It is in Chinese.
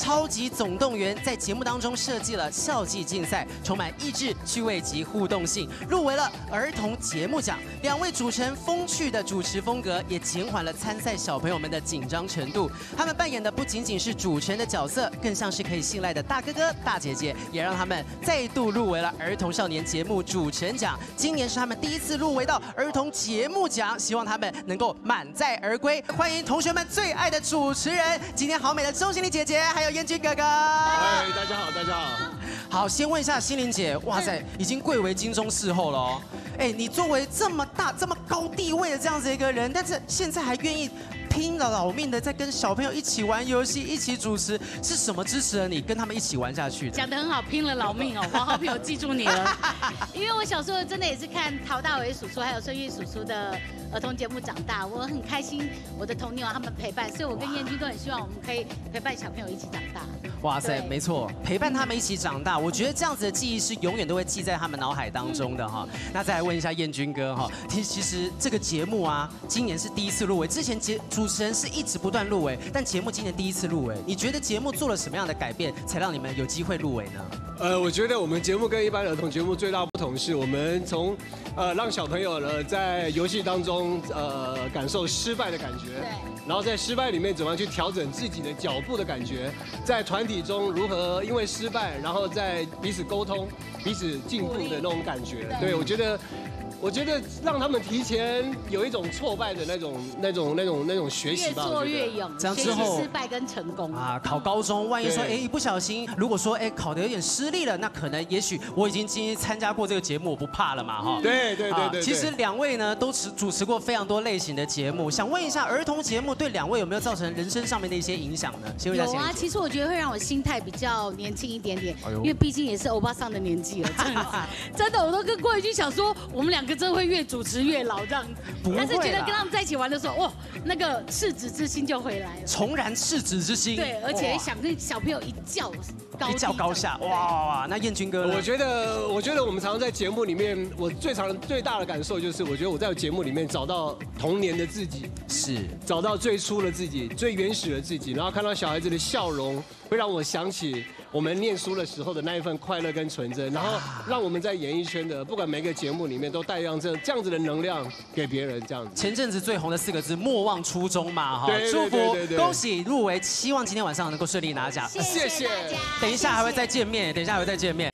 超级总动员》在节目当中设计了校际竞赛，充满益智、趣味及互动性，入围了儿童节目奖。2位主持人风趣的主持风格，也减缓了参赛小朋友们的紧张程度。他们扮演的不仅仅是主持人的角色，更像是可以信赖的大哥哥、大姐姐，也让他们再度入围了儿童少年节目主持人奖。今年是他们第1次入围到儿童节目奖，希望他们能够满载而归。欢迎同学们最爱的主持人，今天好美的周心玲姐姐，还有彦君哥哥。 嗨，大家好，大家好。 好，先问一下心玲姐，哇塞，已经贵为金钟视后了哦。哎，你作为这么大、这么高地位的这样子一个人，但是现在还愿意拼了老命的在跟小朋友一起玩游戏、一起主持，是什么支持了你跟他们一起玩下去的？ 讲得很好，拼了老命哦，黄浩平，我记住你了。因为我小时候真的也是看陶大伟叔叔还有孙玉叔叔的儿童节目长大，我很开心我的童年有他们陪伴，所以我跟彦君都很希望我们可以陪伴小朋友一起长大。 哇塞，没错，陪伴他们一起长大，我觉得这样子的记忆是永远都会记在他们脑海当中的哈。那再来问一下彦君哥哈，其实这个节目啊，今年是第1次入围，之前主持人是一直不断入围，但节目今年第1次入围，你觉得节目做了什么样的改变，才让你们有机会入围呢？ 我觉得我们节目跟一般儿童节目最大不同是，我们从让小朋友呢在游戏当中感受失败的感觉， 对， 然后在失败里面怎么样去调整自己的脚步的感觉，在团体中如何因为失败，然后在彼此沟通、彼此进步的那种感觉。对，我觉得让他们提前有一种挫败的那种学习吧。 越挫越勇， 这样之后失败跟成功啊，考高中，万一说一不小心，如果说考得有点失利了，那可能也许我已经参加过这个节目，我不怕了嘛哈。 对。 其实2位呢都主持过非常多类型的节目，想问一下儿童节目对2位有没有造成人生上面的一些影响呢？先问一下有啊，其实我觉得会让我心态比较年轻一点点，因为毕竟也是欧巴桑的年纪了，这样子。真的，我都跟郭宇君想说，我们2个真的会越主持越老这样子。但是觉得跟他们在一起玩的时候，哇，那个赤子之心就回来了， 重燃赤子之心。 对，而且想跟小朋友一较高下。 哇，那彦君哥呢？ 我觉得我们常常在节目里面，我最大的感受就是，我觉得我在节目里面找到童年的自己， 是找到最初的自己、最原始的自己，然后看到小孩子的笑容，会让我想起我们念书的时候的那一份快乐跟纯真，然后让我们在演艺圈的不管每个节目里面都带上这样子的能量给别人，这样子。 前阵子最红的4个字“莫忘初衷”嘛，哈，祝福恭喜入围，希望今天晚上能够顺利拿奖。 谢谢大家。 等一下还会再见面，